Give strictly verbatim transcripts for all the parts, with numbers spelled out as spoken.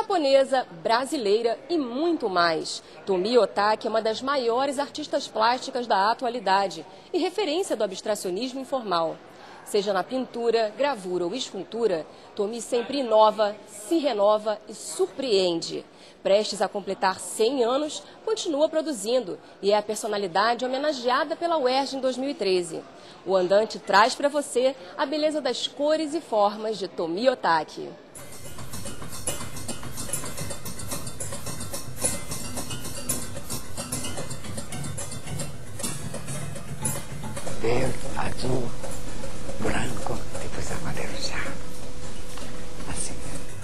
japonesa, brasileira e muito mais. Tomi Otaki é uma das maiores artistas plásticas da atualidade e referência do abstracionismo informal. Seja na pintura, gravura ou escultura, Tomi sempre inova, se renova e surpreende. Prestes a completar cem anos, continua produzindo e é a personalidade homenageada pela U E R J em dois mil e treze. O andante traz para você a beleza das cores e formas de Tomi Otaki. Verde, azul, branco, depois amarelo já. Assim.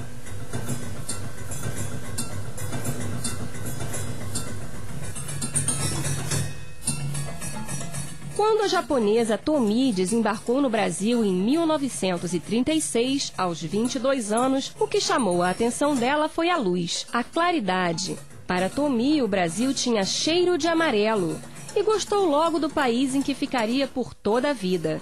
Quando a japonesa Tomi desembarcou no Brasil em mil novecentos e trinta e seis, aos vinte e dois anos, o que chamou a atenção dela foi a luz, a claridade. Para Tomi, o Brasil tinha cheiro de amarelo e gostou logo do país em que ficaria por toda a vida.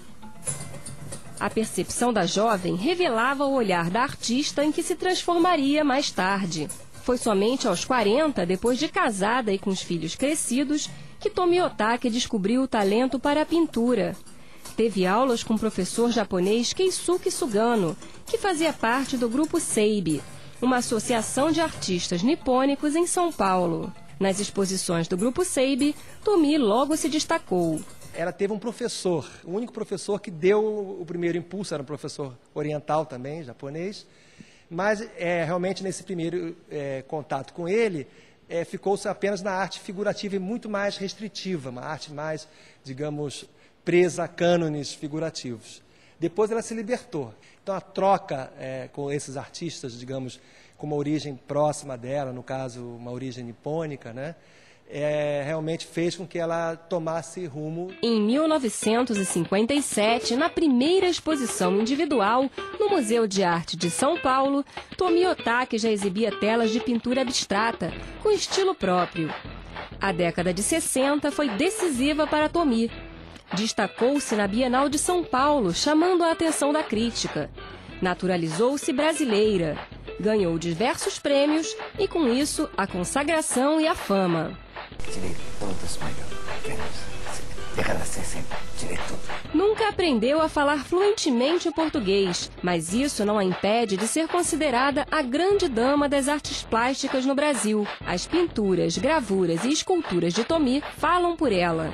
A percepção da jovem revelava o olhar da artista em que se transformaria mais tarde. Foi somente aos quarenta, depois de casada e com os filhos crescidos, que Tomi Otaki descobriu o talento para a pintura. Teve aulas com o professor japonês Keisuke Sugano, que fazia parte do Grupo Seibi, uma associação de artistas nipônicos em São Paulo. Nas exposições do Grupo Seibi, Tomi logo se destacou. Ela teve um professor, o único professor que deu o primeiro impulso, era um professor oriental também, japonês, mas é, realmente nesse primeiro é, contato com ele, é, ficou-se apenas na arte figurativa e muito mais restritiva, uma arte mais, digamos, presa a cânones figurativos. Depois ela se libertou. Então a troca é, com esses artistas, digamos, com uma origem próxima dela, no caso uma origem nipônica, né, é, realmente fez com que ela tomasse rumo. Em mil novecentos e cinquenta e sete, na primeira exposição individual no Museu de Arte de São Paulo, Tomi Otaki já exibia telas de pintura abstrata, com estilo próprio. A década de sessenta foi decisiva para Tomi. Destacou-se na Bienal de São Paulo, chamando a atenção da crítica. Naturalizou-se brasileira. Ganhou diversos prêmios e, com isso, a consagração e a fama. Tirei todos os prêmios. Década de sessenta, tirei tudo. Nunca aprendeu a falar fluentemente o português, mas isso não a impede de ser considerada a grande dama das artes plásticas no Brasil. As pinturas, gravuras e esculturas de Tomi falam por ela.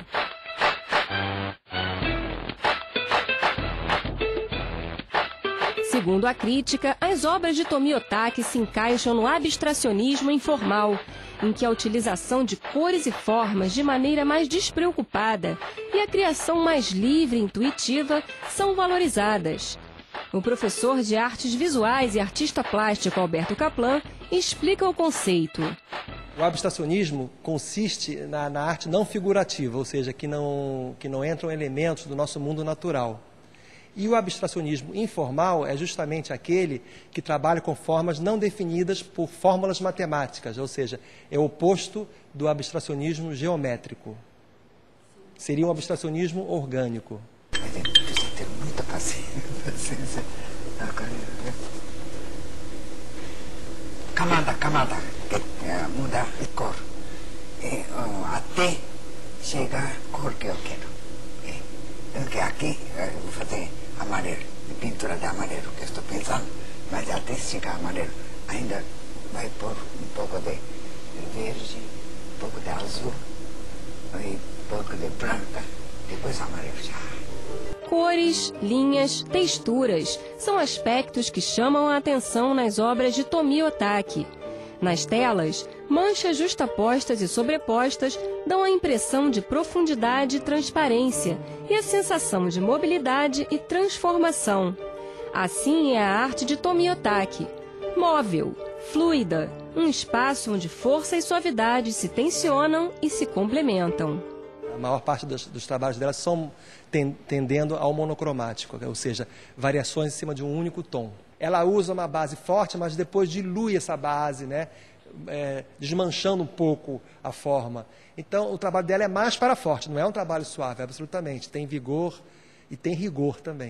Segundo a crítica, as obras de Tomi Otaki se encaixam no abstracionismo informal, em que a utilização de cores e formas de maneira mais despreocupada e a criação mais livre e intuitiva são valorizadas. O professor de artes visuais e artista plástico Alberto Kaplan explica o conceito. O abstracionismo consiste na, na arte não figurativa, ou seja, que não, que não entram elementos do nosso mundo natural. E o abstracionismo informal é justamente aquele que trabalha com formas não definidas por fórmulas matemáticas, ou seja, é o oposto do abstracionismo geométrico. Seria um abstracionismo orgânico. Precisa ter muita paciência. Camada, camada, mudar de cor, até chegar à cor que eu quero. Porque aqui eu vou fazer amarelo, pintura de amarelo que eu estou pensando, mas até chegar amarelo ainda vai pôr um pouco de verde, um pouco de azul, e um pouco de branca, depois amarelo já. Cores, linhas, texturas são aspectos que chamam a atenção nas obras de Tomi Otaki. Nas telas, manchas justapostas e sobrepostas dão a impressão de profundidade e transparência e a sensação de mobilidade e transformação. Assim é a arte de Tomi Otaki. Móvel, fluida, um espaço onde força e suavidade se tensionam e se complementam. A maior parte dos, dos trabalhos dela são ten, tendendo ao monocromático, ou seja, variações em cima de um único tom. Ela usa uma base forte, mas depois dilui essa base, né? É, desmanchando um pouco a forma. Então, o trabalho dela é mais para forte, não é um trabalho suave, absolutamente. Tem vigor e tem rigor também.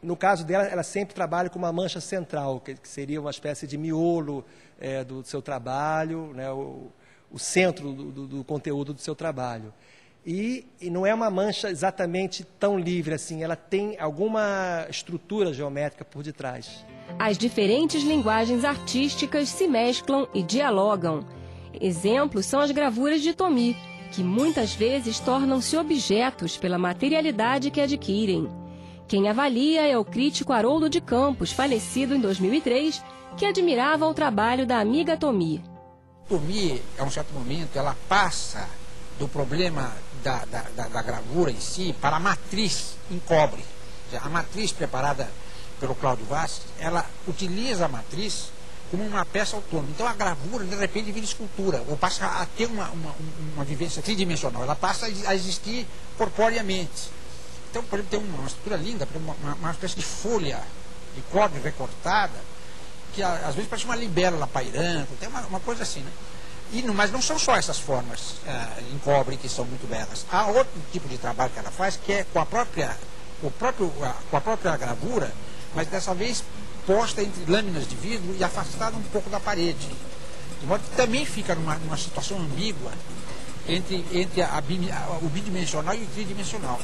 No caso dela, ela sempre trabalha com uma mancha central, que, que seria uma espécie de miolo é, do seu trabalho, né, o, o centro do, do, do conteúdo do seu trabalho. E, e não é uma mancha exatamente tão livre assim, ela tem alguma estrutura geométrica por detrás. As diferentes linguagens artísticas se mesclam e dialogam. Exemplos são as gravuras de Tomi, que muitas vezes tornam-se objetos pela materialidade que adquirem. Quem avalia é o crítico Haroldo de Campos, falecido em dois mil e três, que admirava o trabalho da amiga Tomi. Tomi, a um certo momento, ela passa do problema da, da, da, da gravura em si para a matriz em cobre. A matriz preparada pelo Cláudio Vaz, ela utiliza a matriz como uma peça autônoma. Então a gravura, de repente, vira escultura, ou passa a ter uma, uma, uma vivência tridimensional, ela passa a existir corporeamente. Então, por exemplo, tem uma estrutura linda, uma, uma espécie de folha de cobre recortada, que às vezes parece uma libélula pairando, tem uma, uma coisa assim, né? E, mas não são só essas formas uh, em cobre que são muito belas. Há outro tipo de trabalho que ela faz, que é com a própria, o próprio, uh, com a própria gravura, mas dessa vez posta entre lâminas de vidro e afastada um pouco da parede. De modo que também fica numa, numa situação ambígua entre, entre a, a, o bidimensional e o tridimensional.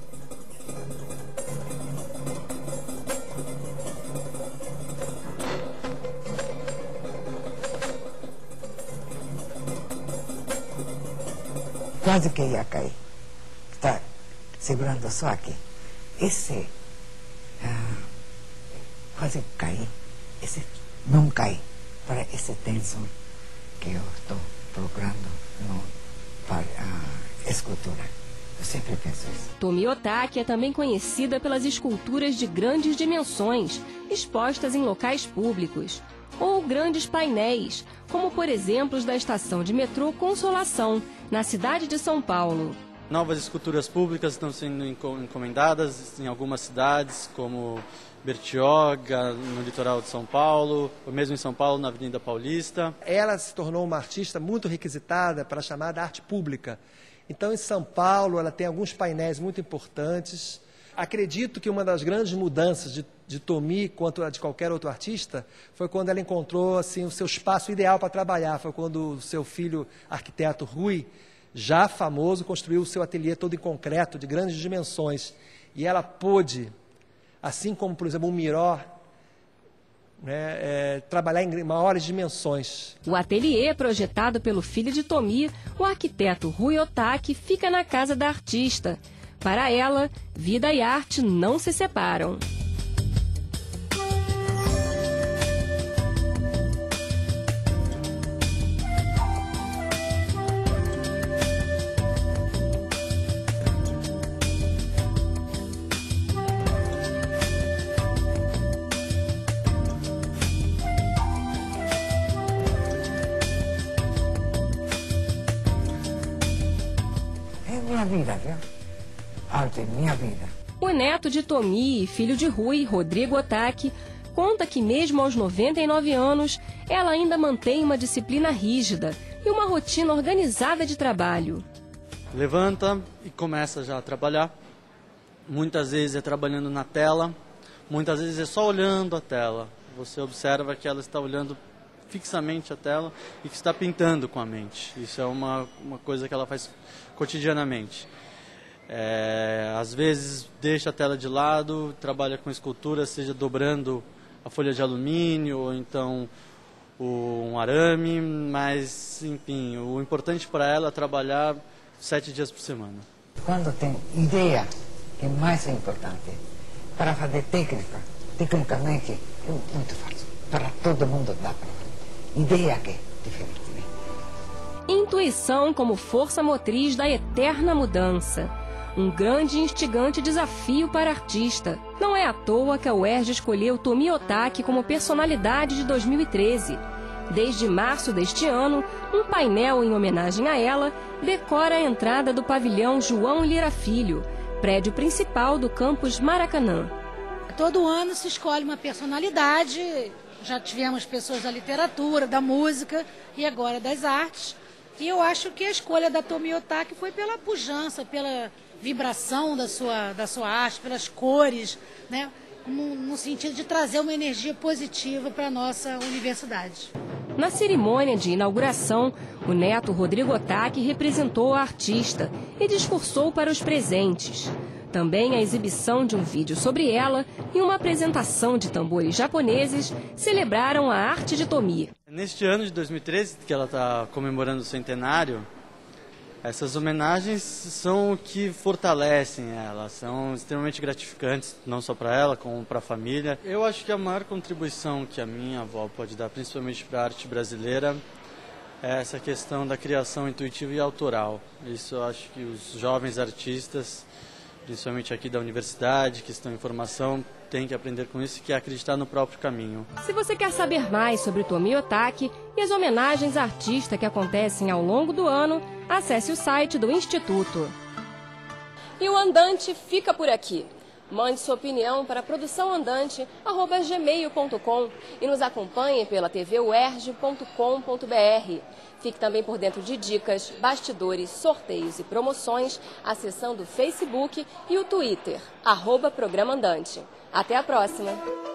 Quase que ia cair. Está segurando só aqui. Esse ah, quase cair. Esse não cai para esse tensão que eu estou procurando no, para a escultura. Eu sempre penso isso. Tomi Otaki é também conhecida pelas esculturas de grandes dimensões, expostas em locais públicos, ou grandes painéis, como por exemplo os da estação de metrô Consolação, na cidade de São Paulo. Novas esculturas públicas estão sendo encomendadas em algumas cidades, como Bertioga, no litoral de São Paulo, ou mesmo em São Paulo, na Avenida Paulista. Ela se tornou uma artista muito requisitada para a chamada arte pública. Então, em São Paulo, ela tem alguns painéis muito importantes. Acredito que uma das grandes mudanças de, de Tomi, quanto a de qualquer outro artista, foi quando ela encontrou assim, o seu espaço ideal para trabalhar. Foi quando o seu filho, arquiteto Rui, já famoso, construiu o seu ateliê todo em concreto, de grandes dimensões. E ela pôde, assim como, por exemplo, o Miró, né, é, trabalhar em maiores dimensões. O ateliê, projetado pelo filho de Tomi, o arquiteto Rui Otaki, fica na casa da artista. Para ela, vida e arte não se separam. É minha vida, viu? Arte é minha vida. O neto de Tomi e filho de Rui, Rodrigo Otaki, conta que mesmo aos noventa e nove anos, ela ainda mantém uma disciplina rígida e uma rotina organizada de trabalho. Levanta e começa já a trabalhar. Muitas vezes é trabalhando na tela, muitas vezes é só olhando a tela. Você observa que ela está olhando fixamente a tela e que está pintando com a mente. Isso é uma, uma coisa que ela faz cotidianamente. É, às vezes deixa a tela de lado, trabalha com escultura, seja dobrando a folha de alumínio ou então o, um arame, mas enfim, o importante para ela é trabalhar sete dias por semana. Quando tem ideia, que é mais importante, para fazer técnica, tecnicamente é muito fácil, para todo mundo dá para fazer. Ideia que é diferente. Né? Intuição como força motriz da eterna mudança. Um grande e instigante desafio para a artista. Não é à toa que a U E R J escolheu Tomi Otaki como personalidade de dois mil e treze. Desde março deste ano, um painel em homenagem a ela decora a entrada do pavilhão João Lira Filho, prédio principal do campus Maracanã. Todo ano se escolhe uma personalidade, já tivemos pessoas da literatura, da música e agora das artes. E eu acho que a escolha da Tomi Otaki foi pela pujança, pela vibração da sua, da sua arte, pelas cores, né? no, no sentido de trazer uma energia positiva para a nossa universidade. Na cerimônia de inauguração, o neto Rodrigo Otaki representou a artista e discursou para os presentes. Também a exibição de um vídeo sobre ela e uma apresentação de tambores japoneses celebraram a arte de Tomi. Neste ano de dois mil e treze, que ela está comemorando o centenário, essas homenagens são o que fortalecem ela, são extremamente gratificantes, não só para ela, como para a família. Eu acho que a maior contribuição que a minha avó pode dar, principalmente para a arte brasileira, é essa questão da criação intuitiva e autoral. Isso eu acho que os jovens artistas, principalmente aqui da universidade, que estão em formação, têm que aprender com isso, que é acreditar no próprio caminho. Se você quer saber mais sobre Tomi Otaki e as homenagens à artista que acontecem ao longo do ano, acesse o site do Instituto. E o Andante fica por aqui. Mande sua opinião para produção andante arroba gmail ponto com e nos acompanhe pela t v u e r j ponto com ponto b r. Fique também por dentro de dicas, bastidores, sorteios e promoções acessando o Facebook e o Twitter, arroba Programa Andante. Até a próxima!